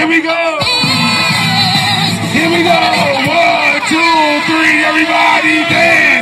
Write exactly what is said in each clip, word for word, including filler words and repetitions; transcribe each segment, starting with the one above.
we go. Here we go. One, two, three. Everybody dance.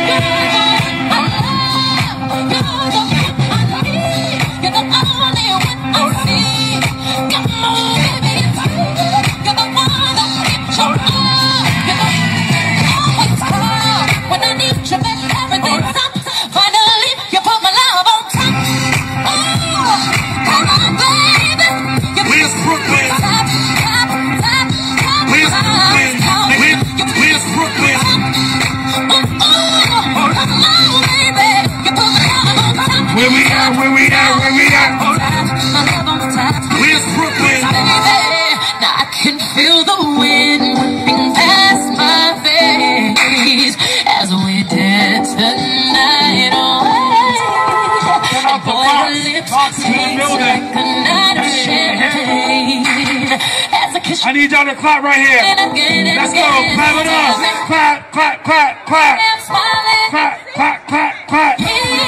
Where we at, where we at, where we at? Where's Brooklyn? Now I can feel the wind whipping past my face as we dance the night away. And boy, your lips taste like a night of champagne as I kiss you. I need y'all to clap right here. Let's go, clap it up. Clap, clap, clap, clap. Clap, clap, clap, clap.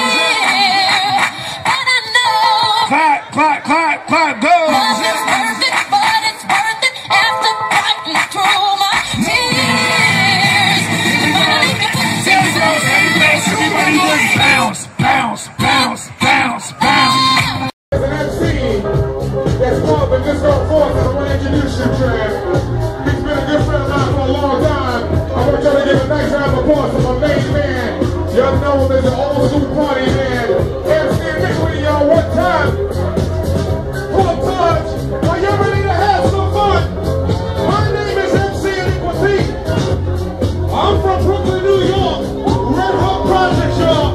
Clap, clap, clap, clap, go! Cause it's worth it, but it's worth it after fighting through my tears. Everybody just bounce, bounce, bounce, bounce, bounce. There's an M C that's called the Disco Force, and I want to introduce you to him. He's been a good friend of mine for a long time. I want y'all to give a nice round of applause to my main man. Y'all know him as an old school party man. M C, mix with y'all one time. Are you ready to have some fun? My name is M C Iniquity. I'm from Brooklyn, New York. Red Hook Project, y'all.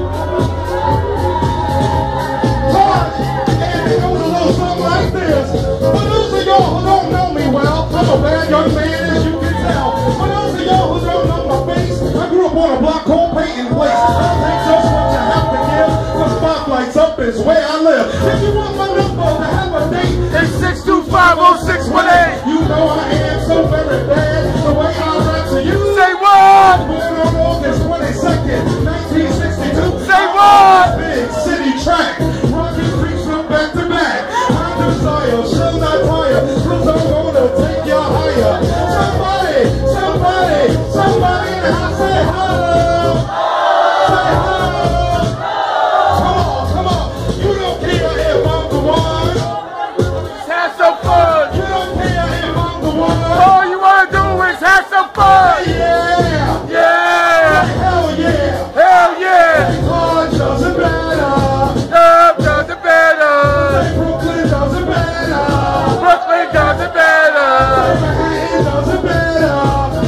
Touch. And it goes a little something like this. For those of y'all who don't know me well, I'm a bad young man, as you can tell. For those of y'all who don't know my face, I grew up on a block called Peyton Place. I'll take just what you have to give. The spotlight's up is where I live. If you want my number to have a date, it's six two five oh six one eight. You know I am so very bad. The way I rap to you. Say what? Born on August twenty-second, nineteen sixty-two. Say what? Big city track. Rocking streets from back to back. My desire shall not tire. Cause I'm gonna take you higher. Somebody, somebody, somebody in the house say hello. Say hello. Come on, come on. You don't care if I'm the one. Have some fun. You don't care if I'm the one. All you want to do is have some fun. Yeah. Yeah. Hell yeah. Hell yeah. Hard doesn't matter. Love doesn't matter. Brooklyn doesn't matter. Brooklyn doesn't matter. Manhattan doesn't matter.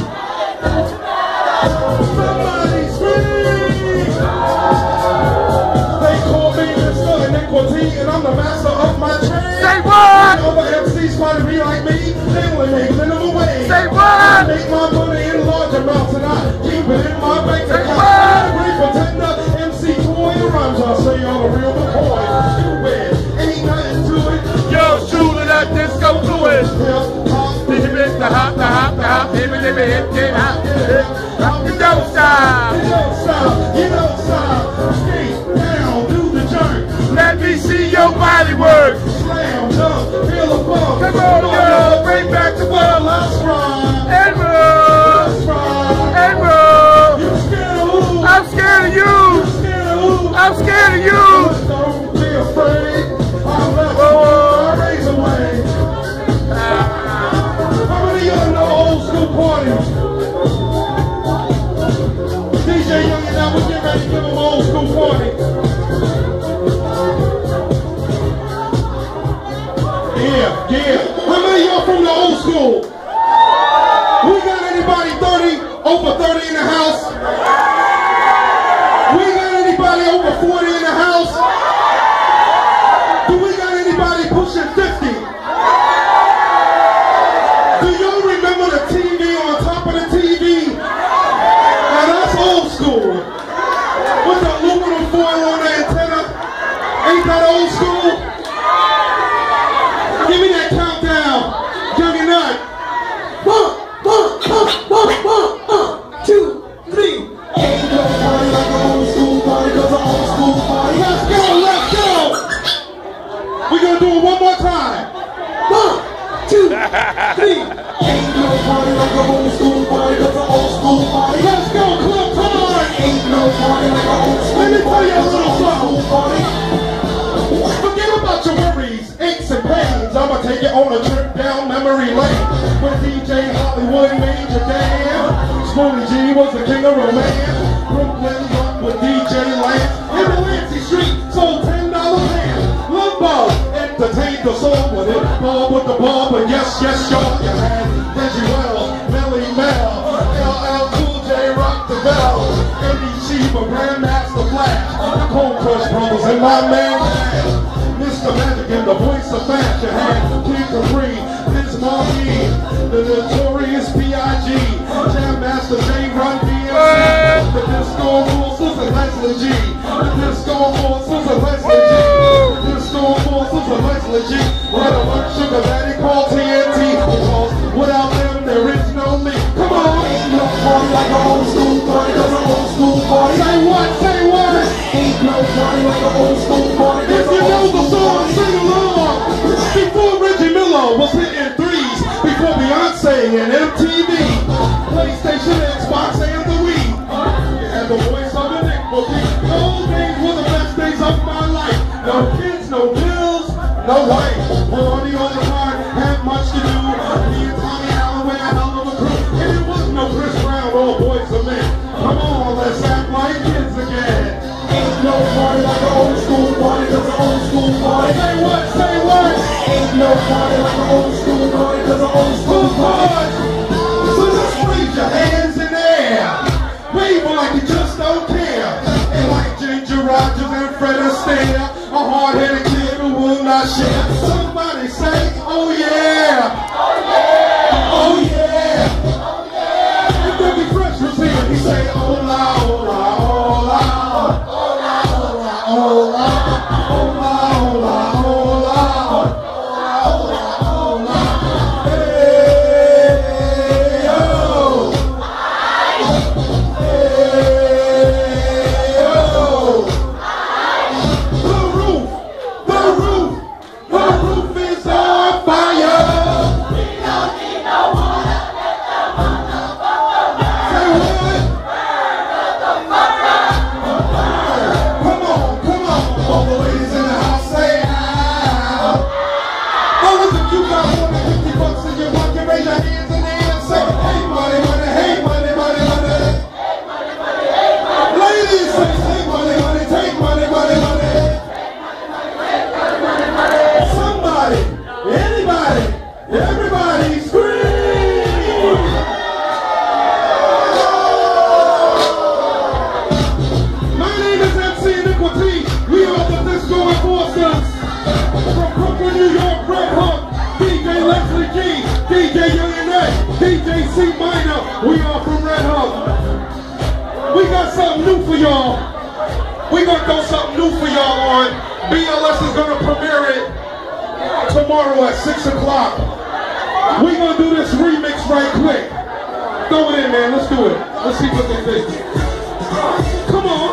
Somebody scream. They call me Mister Iniquity, and I'm the master of my trade. Say what? Other M Cs try to be like me, they only make minimum wage. Say what? I make my money in large amounts, and I keep it in my bank Say account. what? Every pretender, M C toy, and rhymes, I say all the real McCoy. Stupid, ain't nothing to it. Yo, shoot it up, disco fluid. Hip hop, Did you miss the hop, the hop, the hop, hip, hip, hip, hip, hip, hop, hip, rock the dope style. you don't stop, you don't stop. Skate down, do the jerk. Let me see your body work. Slam, dunk, feel the bump. Come on, girl, bring back the world. Let's ride. And roll, Let's ride. and roll. You scared of who? I'm scared of you. Scared of who? I'm scared of you. Don't be afraid. I'm left Oh. my razor away. How many of y'all know old school parties? D J Young and I was getting ready to give them an old school party. Yeah, yeah. How many of y'all from the old school? We got anybody thirty, over thirty in the house? We got anybody over forty in the house? Do we got anybody pushing fifty? Do y'all remember the T V on top of the T V? Now that's old school. With the aluminum foil on the antenna? Ain't that old school? Give me that countdown, young and nut. One, one, one, one, one, one, two, three. Ain't no party like an old school party, cause an old school party. Let's go, let's go. We're gonna do it one more time. One, two, Ain't no party like a old school party, cause an old school party. Let's go, club time! Ain't no party like a old school party. Let me tell you a little something, party. Forget about your worries, aches and pains. I'ma take you on a trip down memory lane. When D J Hollywood made your damn. Spoonie G was the king of romance. Brooklyn rock with D J Lance. In the Lancey Street, sold ten dollar pants. Love Ball, entertained the soul with it. Ball with the ball, but yes, yes, y'all. You had Reggie Wells, Melly Mel, L L Cool J, Rock the Bell, Eddie Cheever, Grandmaster Flash, the Cold Crush Brothers, and my man Mister Magic and the voice of fashion. Had King Capri, Liz Marquis, the notorious P I G, Jam Master J, Run D M C, the Disco Forces and Leslie G, the Disco Forces and Leslie G, the Disco Forces and Leslie G. Let a lunch sugar daddy called T N T, because without them there is no me. Come on, ain't no party like an old school party, cause an old school party. Say what, say what? Ain't no party like an old school party. If you know the song, sing along. Before Reggie Miller was hitting threes, before Beyonce and M T V, PlayStation, Xbox, and the Wii, and the voice of an Nick-Bookie. Those days were the best days of my life. No kids, no bills, no wife. Party on the card, had much to do. Me and Tommy Allen were a hell of a crew. And it was no Chris Brown or Boys of Men. Come on, let's act like kids again. Ain't no party like an old school party, cause an old school party. Say what, say what? Ain't no party like an old school party, cause an old school party. So just raise your hands in the air. Wave like you just don't care. And like Ginger Rogers and Fred Astaire, a hard-headed kid who will not share. Somebody say, oh yeah. Oh yeah. Oh yeah. Oh yeah. And Bobby Fresh was here. He say, hola, hola, hola. Hola, hola, hola. Hola, hola, hola. Hola, hola. Hey, yo. Hey, yo. The roof, the roof, the roof is on fire. We don't need no water, let the motherfucker burn. Say what? Burn, let the fucker burn. Come on, come on, all the ladies in the house say ow. Oh, if you got more than fifty bucks in your pocket, raise your hands in the air and say, hey money, money, hey money, money, money. Hey money, money, hey money. Ladies say, take money, money, take money, money, money. Somebody, anybody, everybody scream! My name is M C Iniquity. We are the Disco Enforcers. From Brooklyn, New York, Red Hook, D J Leslie G, D J Young D J C Minor. We are from Red Hook. We got something new for y'all. We gonna throw something new for y'all on. B L S is gonna premiere it tomorrow at six o'clock. We gonna do this remix right quick. Throw it in, man. Let's do it. Let's see what they think. Come on.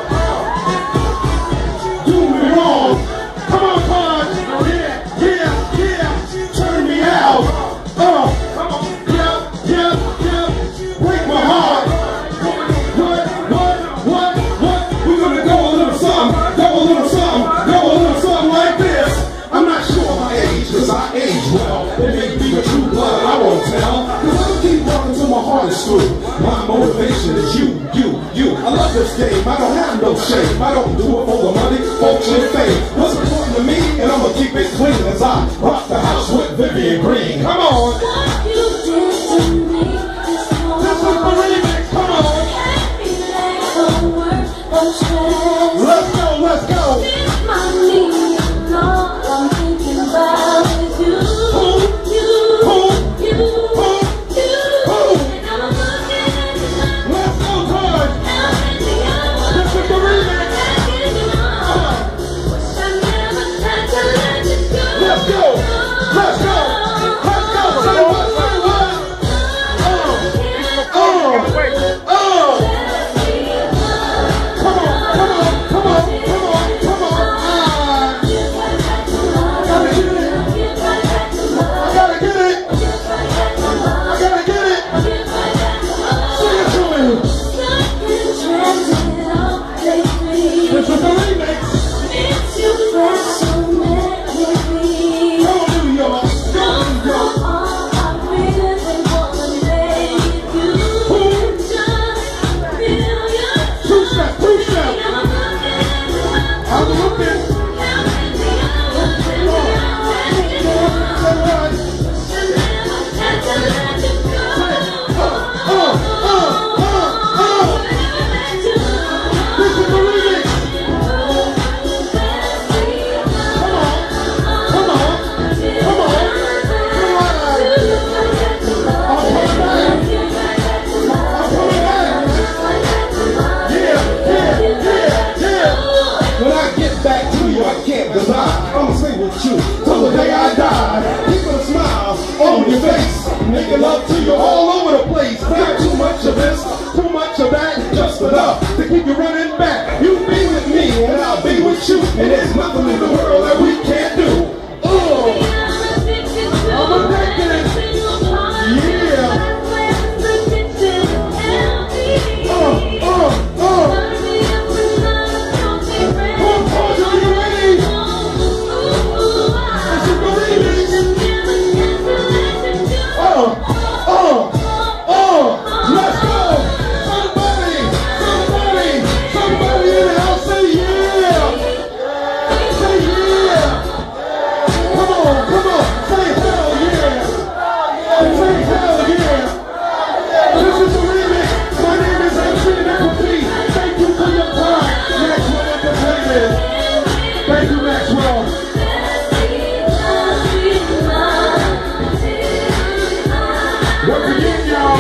Do me wrong. Come on, Pod. Yeah, yeah, yeah. Turn me out. Oh, come on. Yeah, yeah, yeah. Break my heart. What, what, what, what? We're gonna go a little something. Go a little something. Go a little something like this. I'm not sure my age, cause I age well. It may be a true blood, I won't tell. Cause I'll keep walking till my heart is through. My motivation is you, you, you. I love this game, I don't have no shame. I don't do it for the money, fortune, and fame. What's important to me, and I'ma keep it clean as I rock the house with Vivian Green. Come on. What you did to me this morning. This is the remix, come on. Happy like the world of stress. Let's go, let's go. It's my need, all I'm thinking about is you. Who? You, Who? you, Who? you. Who? And I'm looking at you now. Let's go, Todd. Now in the hour. This is the remix. Wish I never had to let you go. Let's go. Let's go. Let's go. Making love to you all over the place. Not too much of this, too much of that, just enough to keep you running back. You be with me and I'll be with you, and there's nothing in the world that we can't do. Oh, I'm addicted. Yeah. Oh, oh, oh. Come on, are you ready? Is you believe Oh, oh, oh, let's go. Somebody, somebody, somebody in the house say yeah. Say yeah. Come on, come on, say hell yeah. Say hell yeah. This is the remix. My name is M C Nickelty. Thank you for your time. Maxwell Entertainment. Thank you, Maxwell. Once again, y'all,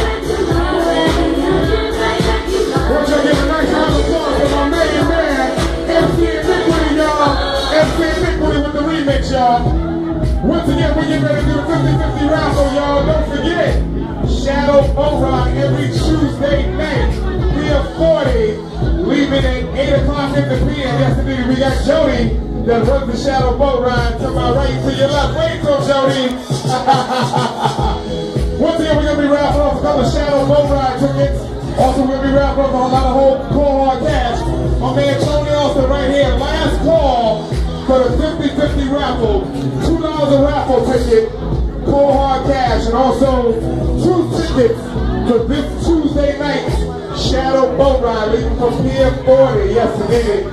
want y'all give a nice round of applause for my main man, M C Iniquity, y'all. M C Iniquity with the remix, y'all. Once again, we get ready to do the fifty fifty raffle, y'all. Don't forget, Shadow Boat Ride every Tuesday night. Pier forty, leaving at eight o'clock in the P M. Yesterday, we got Jody that runs the Shadow Boat Ride. To my right, to your left. Wait till Jody. Once again, we're going to be raffling off a couple of Shadow Boat Ride tickets. Also, we're going to be raffling off a lot of whole cold hard cash. My man Tony Austin right here. Last call for the fifty fifty raffle. two dollars a raffle ticket, cold hard cash, and also two tickets for this Tuesday night Shadow Boat Ride leaving from Pier forty. Yes, indeed.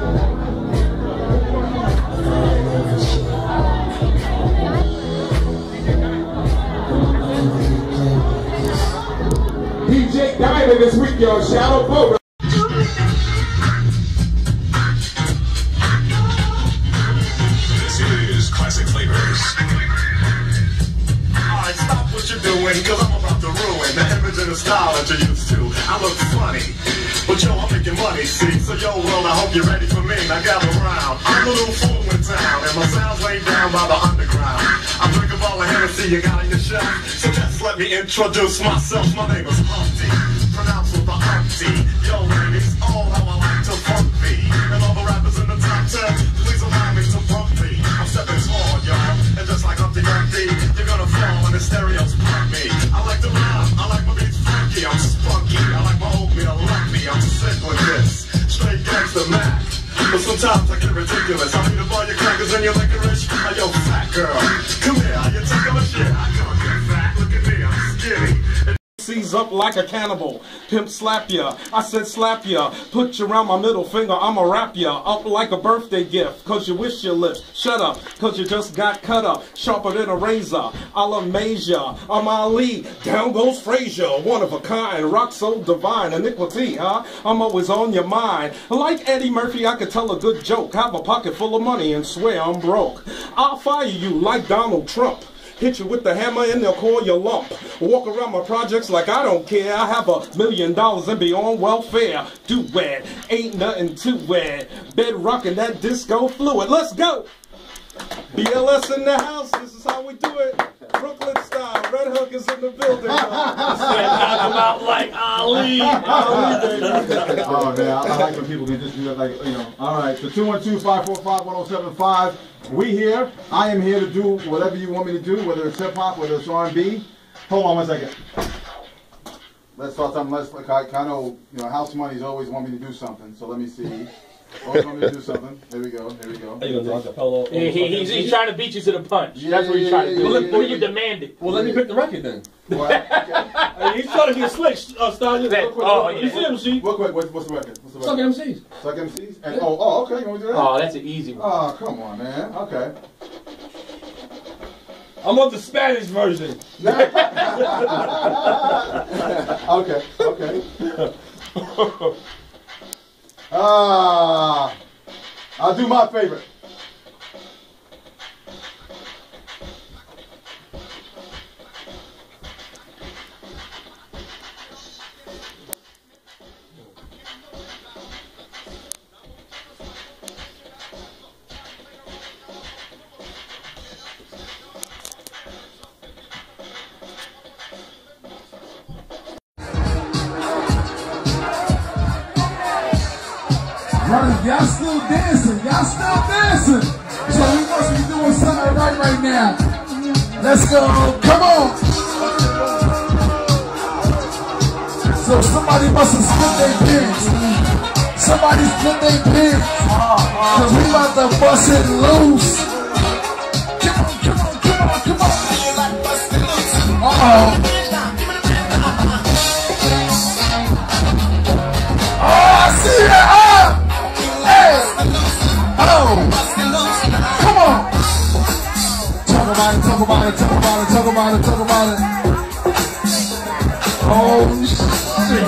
D J Diamond this week, y'all. Shadow Boat Ride. This is Classic Flavors. Alright, stop what you're doing, cause I'm about to ruin the image and the style that you're used to. I look funny, but yo, I'm making money, see? So yo, world, I hope you're ready for me. Now gather round. I'm the little fool in town, and my sound's laid down by the underground. I drink a ball of Hennessy you got on your shelf, so just let me introduce myself. My name is Humpty, pronounced with the umpty. Yo, ladies, all how I like to funk me. And all the rappers in the top ten, please allow me to pump me. I'm stepping tall, y'all, and just like Humpty Dumpty, you're gonna fall when the stereos pump me. I like to rhyme, I like my beats funky, I'm spunky. I like my oatmeal lumpy, I'm sick with this. Straight gangster Mac. But sometimes I get ridiculous. I need to buy your crackers and your licorice. Hey, yo, fat girl, come here, are you taking a shit? I don't get fat, look at me, I'm skinny. Seize up like a cannibal, pimp slap ya, I said slap ya, put you around my middle finger, I'ma wrap ya up like a birthday gift, cause you wish you lived. Shut up, cause you just got cut up, sharper than a razor, I'll amaze ya, I'm Ali, down goes Frazier, one of a kind, rock so divine, iniquity, huh? I'm always on your mind, like Eddie Murphy, I could tell a good joke, have a pocket full of money and swear I'm broke, I'll fire you like Donald Trump. Hit you with the hammer and they'll call you lump. Walk around my projects like I don't care. I have a million dollars and be on welfare. Do it, ain't nothing to it. Bed rocking that disco fluid. Let's go. B L S in the house. This is how we do it. Brooklyn style. Red Hook is in the building. Knock him out like Ali. Ali, baby. Oh man, I, I like when people can just do that, like, you know. All right, so two one two, five four five, one oh seven five. We here. I am here to do whatever you want me to do, whether it's hip hop, whether it's R and B. Hold on one second. Let's start something. Let's like I kind of, you know, House Money's always want me to do something. So let me see. Always want me to do something. There we go. There we go. Are you gonna do acapella? Yeah, he, he's, he's trying to beat you to the punch. Yeah, That's what he's trying to do. Yeah, yeah, What yeah, you yeah. demanded. Well, let me pick the record then. What? Okay. Hey, he's trying to get slick, uh, Stallion. That- Real quick. oh, You yeah. see him, see? Real quick, what's, what's the record? What's the Suck record? M Cs. Suck M Cs? And, oh, oh, okay. You want me to do that? Oh, that's an easy one. Oh, come on, man. Okay. I'm on the Spanish version. Okay, okay. Ah, I'll do my favorite. Brothers, y'all still dancing. Y'all still dancing. So we must be doing something right right now. Let's go. Come on. So somebody must have split their pants. Somebody split their pants. Cause we about to bust it loose. Come on, come on, come on, come on. Uh-oh. Oh, I see it. Oh. Hey. Oh. Come on. Talk about it, talk about it, talk about it, talk about it, talk about it. Oh, shit.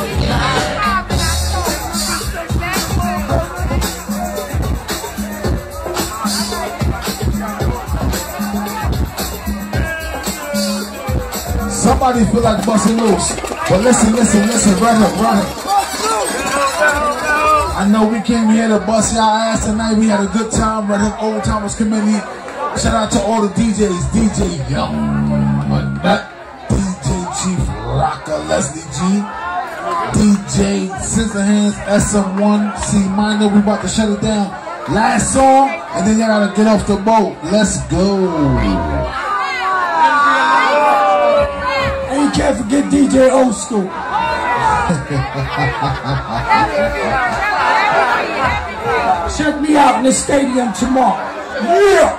Somebody feel like busting loose. But listen, listen, listen, run it, run it. I know we came here to bust y'all ass tonight. We had a good time, Red Hook Old Timers Committee. Shout out to all the D Js, D J Young, Nut, D J Chief Rocker, Leslie G, D J Scissorhands, S M one, C Minor. We about to shut it down. Last song, and then y'all gotta get off the boat. Let's go. And you can't forget D J Old School. Check me out in the stadium tomorrow. Yeah.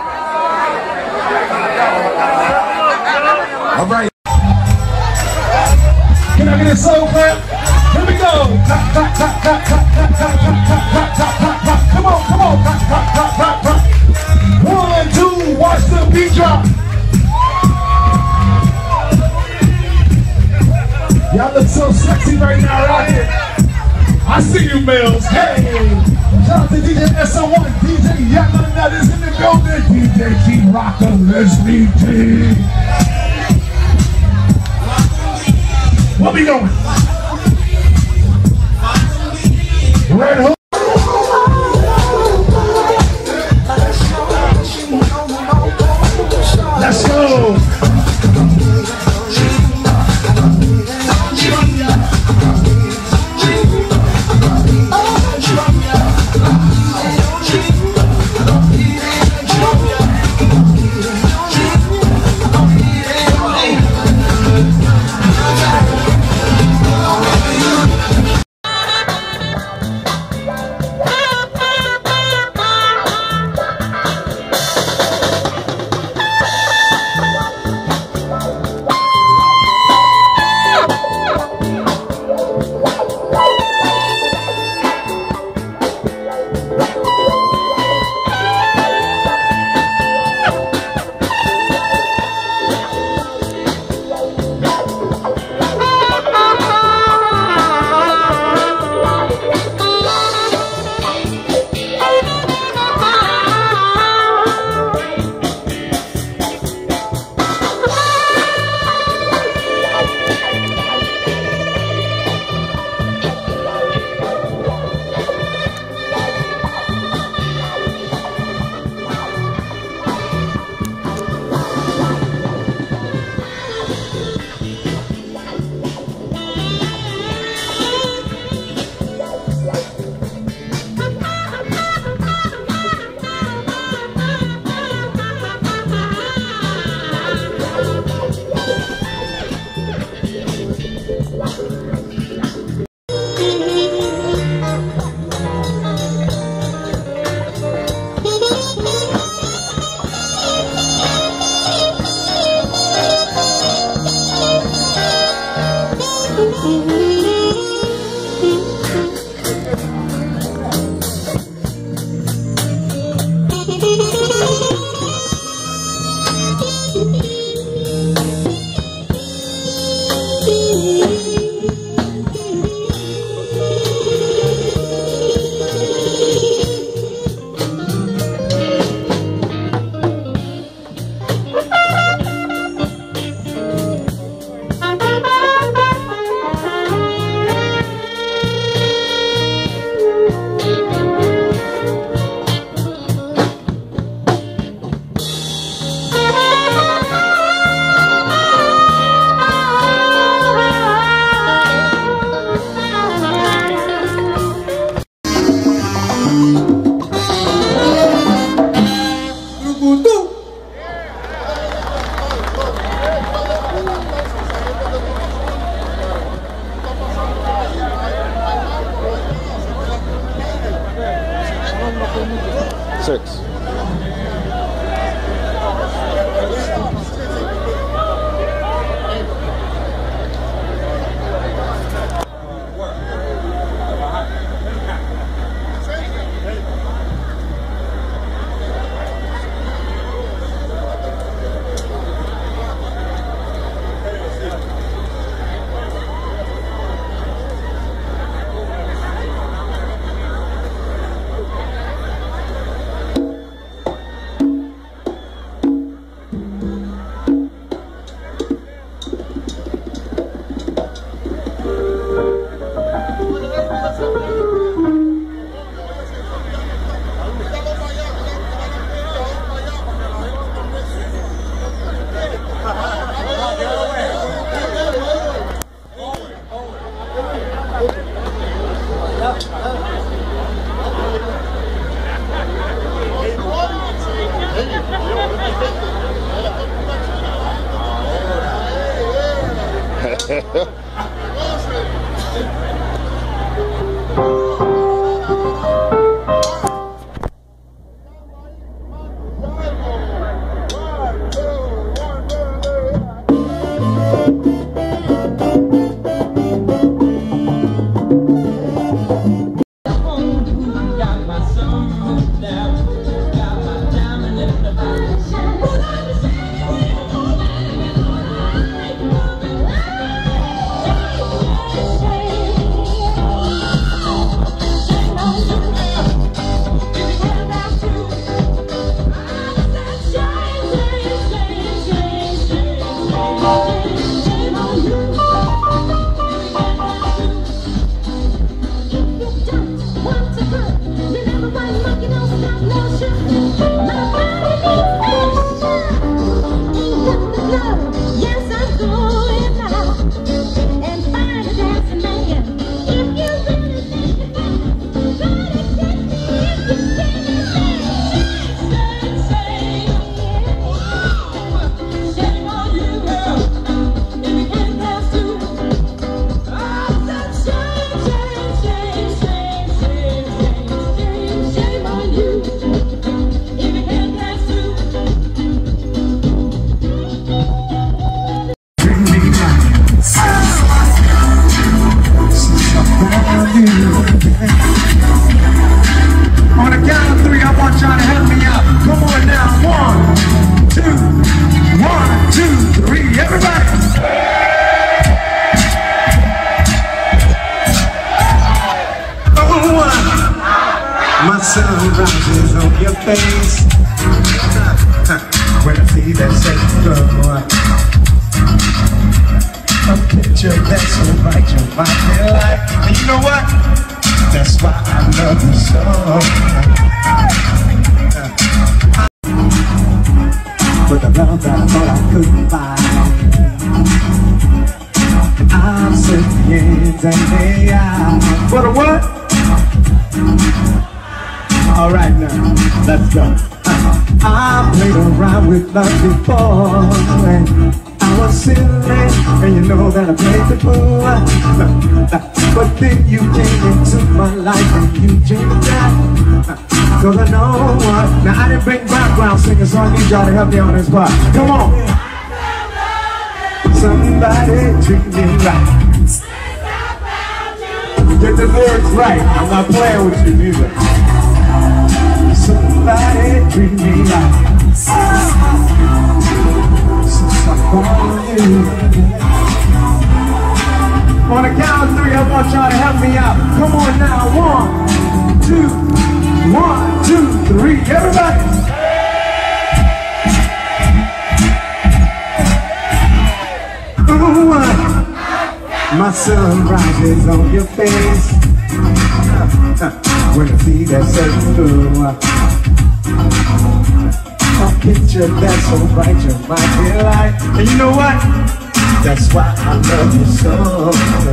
All right. Can I get a soul clap? Here we go. Clap, clap, clap, clap, clap, clap, clap, clap, clap, clap, clap, clap. Come on, come on. Clap, clap, clap, clap, clap. One, two, watch the beat drop. Y'all look so sexy right now, right here. I see you, males. Hey. Shout out to D J S M one, D J Yalla Nut is in the building, D J G Rocker, Leslie G. What we doing? Red Hook. Let's go. six. Sunrises on your face when I see that same girl. A picture that's so bright you might feel like. And you know what? That's why I love you so. With the love that I thought I couldn't find, I'm sitting yin and the out. For the what? All right now, let's go. I played around with love before, and I was silly, and you know that I played the fool. But then you came into my life and you changed that. Cause I know what. Now I didn't bring background singers, so I need y'all to help me on this part. Come on. Somebody treat me right. Get the lyrics right. I'm not playing with you neither. Somebody treat me right. Since I found you. On the count of three, I want y'all to help me out. Come on now. One, two, one, two, three. Everybody. Ooh, uh, my sun rises on your face. When I see that certain blue, a picture that's so bright you might feel like. And you know what? That's why I love you so.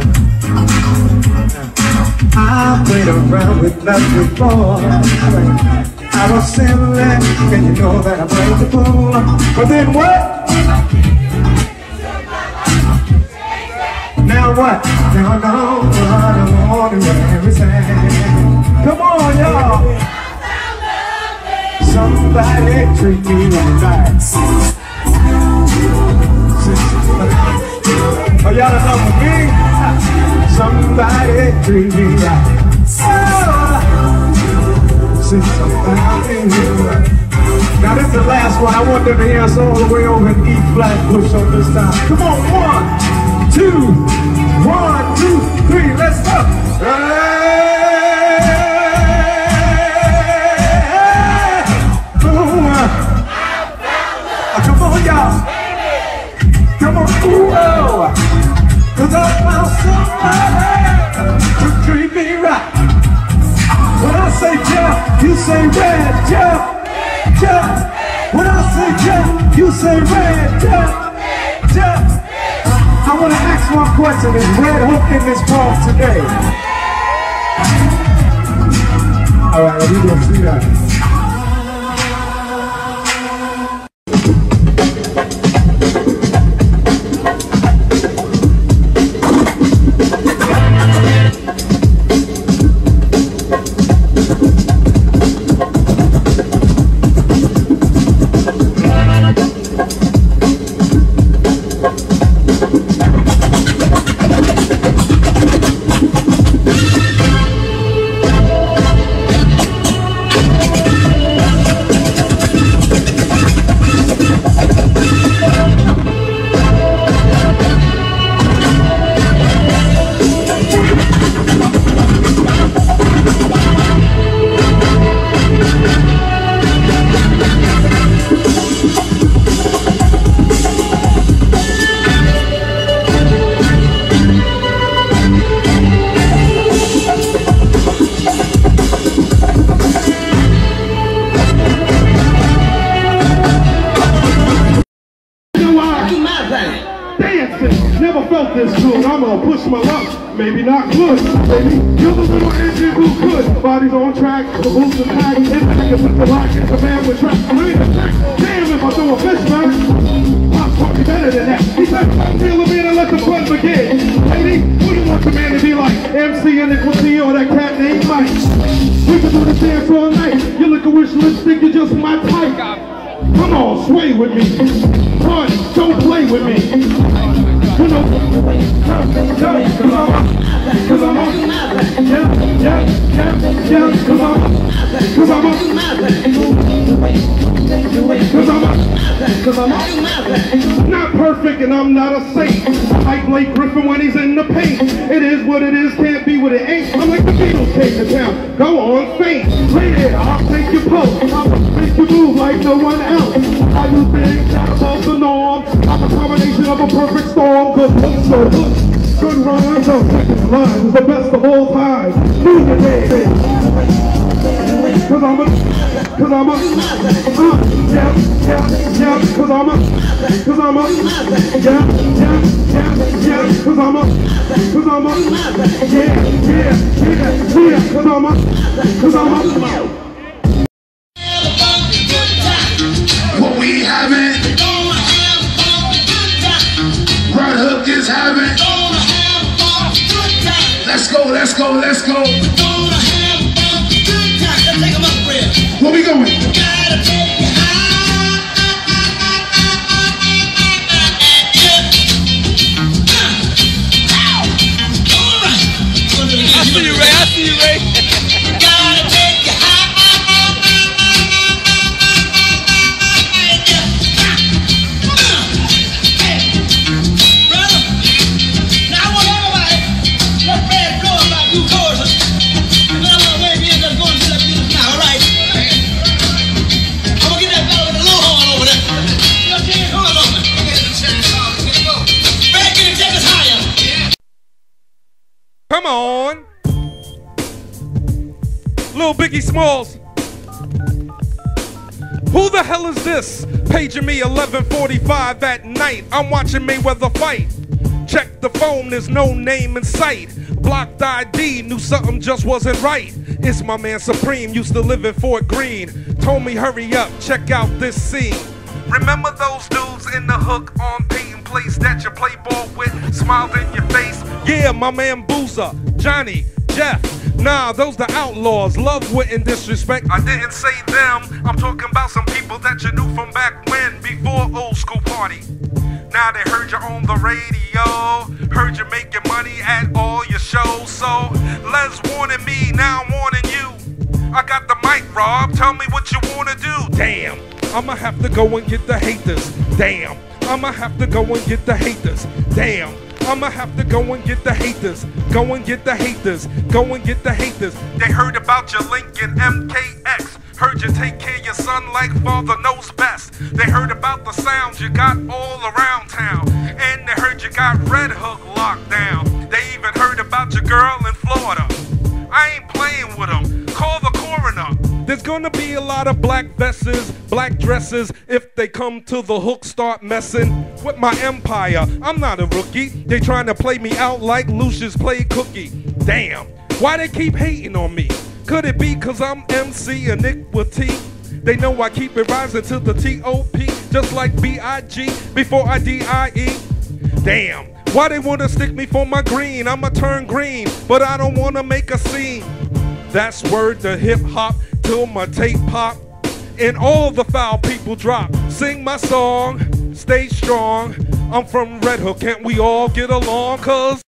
I played around with love before. I was silly, and you know that I played the fool. But then what? Now what? Now I know what I want to every say. Come on, y'all. Somebody treat me right. Oh, y'all done know for me? Somebody treat me right. Since I found you. Now this is the last one. I want them to hear us all the way over in E flat push on this time. Come on, one, two, one, two, three, let's go. Come on, y'all. Come on, ooh, oh. Cause I found somebody to treat me right. When I say jump, you say red, jump, jump. When I say jump, you say red, jump, jump. I want to ask one question. Is Red Hook in this park today? All right, we're going to see that. Never felt this good. I'm gonna push my luck. Maybe not good. Baby, you're the little engine who could. Bodies on track, the boots and pack. It's like a pistol lock. It's a man with track. Damn, if I throw a fist back, I'm talking better than that. He said, feel a man and let the fun begin. Lady, who do you want your man to be like? M C and Nickelty or that cat named Mike? We can do the dance all night. You look at which lipstick you just my type. Come on, sway with me. Run, don't play with me. You know, cause I'm on, yeah, yeah, yeah, yeah, cause I'm, cause I'm on, cause I'm on, cause I'm on. Not perfect and I'm not a saint. Like Blake Griffin when he's in the paint. It is what it is, can't be what it ain't. I'm like the Beatles take the town. Go on, faint. Lay there, I'll take your pulse. I'll make you move like no one else. I do things out above the norm. I'm a combination of a perfect storm. Good looks, so good. Good rhymes, no second lines. The best of all time. Move it, baby. Cause I'm a, cause I'm a, uh, yeah, yeah, yeah, cause I'm a, cause I'm a, yeah, yeah, yeah, yeah, cause I'm a, cause I'm a, yeah, yeah, yeah, yeah, cause I'm a, cause I'm a. What we having? Red Hook is having. Let's go, let's go, let's go. Where we going? I see you, Ray. I see you, Ray. Come on. Little Biggie Smalls. Who the hell is this? Paging me eleven forty-five at night. I'm watching Mayweather fight. Check the phone, there's no name in sight. Blocked I D, knew something just wasn't right. It's my man Supreme, used to live in Fort Greene. Told me hurry up, check out this scene. Remember those dudes in the hook on Peyton Place that you play ball with, smiled in your face? Yeah, my man Boozer, Johnny, Jeff. Nah, those the outlaws, love, wit, and disrespect. I didn't say them, I'm talking about some people that you knew from back when, before old school party. Now they heard you on the radio, heard you making money at all your shows. So Les warning me, now I'm warning you. I got the mic, Rob, tell me what you wanna do. Damn, I'ma have to go and get the haters. Damn, I'ma have to go and get the haters. Damn, I'ma have to go and get the haters. Go and get the haters. Go and get the haters. They heard about your Lincoln M K X. Heard you take care of your son like father knows best. They heard about the sounds you got all around town. And they heard you got Red Hook locked down. They even heard about your girl in Florida. I ain't playing with them. Call the coroner. There's gonna be a lot of black vests, black dresses. If they come to the hook, start messing with my empire. I'm not a rookie. They trying to play me out like Lucius played Cookie. Damn, why they keep hating on me? Could it be cause I'm M C Iniquity? They know I keep it rising to the T O P, just like B I G before I D I E. Damn, why they wanna stick me for my green? I'ma turn green, but I don't wanna make a scene. That's word to hip hop till my tape pop and all the foul people drop. Sing my song, stay strong. I'm from Red Hook, can't we all get along? Cause